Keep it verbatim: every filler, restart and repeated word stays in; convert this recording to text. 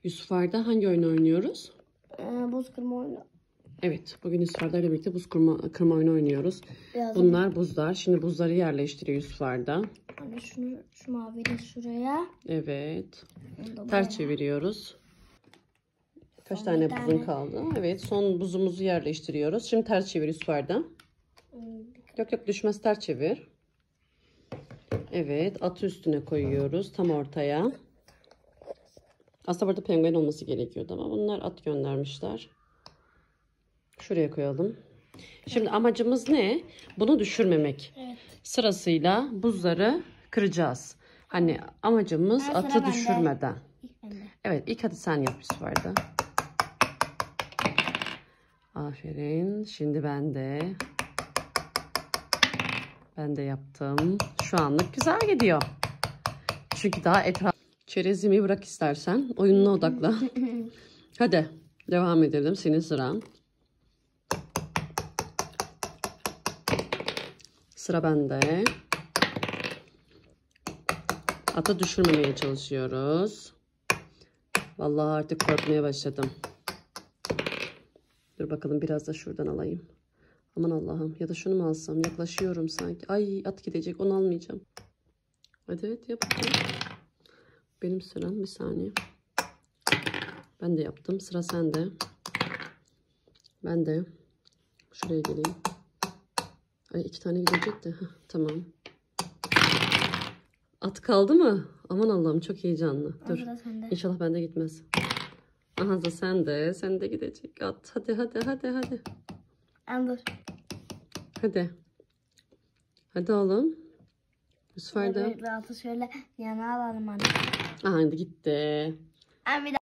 Yusuf Arda hangi oyunu oynuyoruz? Ee, buz kırma oyunu. Evet, bugün Yusuf Arda ile birlikte buz kırma, kırma oyunu oynuyoruz. Biraz Bunlar buzlar. Şimdi buzları yerleştiriyor Yusuf Arda. Anne şunu, şu maviyi de şuraya. Evet. Bunu da Ters buraya. çeviriyoruz. Kaç Son tane bir buzun tane. kaldı? Evet, son buzumuzu yerleştiriyoruz. Şimdi ters çevir Yusuf Arda. Hmm, Yok yok, düşmez, ters çevir. Evet, atı üstüne koyuyoruz tam ortaya. Aslında burada penguen olması gerekiyordu ama bunlar at göndermişler. Şuraya koyalım. Şimdi amacımız ne? Bunu düşürmemek. Evet. Sırasıyla buzları kıracağız. Hani amacımız Ha, sıra atı bende. düşürmeden. İlk bende. Evet, ilk hadi sen yap Yusuf Arda. Aferin. Şimdi ben de. Ben de yaptım. Şu anlık güzel gidiyor. Çünkü daha etraf. Çerezimi bırak istersen. Oyununa odakla. Hadi devam edelim. Senin sıran. Sıra bende. Atı düşürmemeye çalışıyoruz. Vallahi artık korkmaya başladım. Dur bakalım, biraz da şuradan alayım. Aman Allah'ım, ya da şunu mu alsam? Yaklaşıyorum sanki. Ay, at gidecek, onu almayacağım. Hadi evet, yapacağım. Benim sıram, bir saniye. Ben de yaptım. Sıra sende. Ben de şuraya geleyim. Ay, iki tane gidecek de. Heh, tamam. At kaldı mı? Aman Allah'ım, çok heyecanlı. Dur. İnşallah bende gitmez. Aha da sen de. Sen de gidecek. At. Hadi hadi hadi hadi. Dur. Hadi. Hadi oğlum. Yusuf Arda. Atı şöyle yana alalım anne. Aha, gitti. Anne bir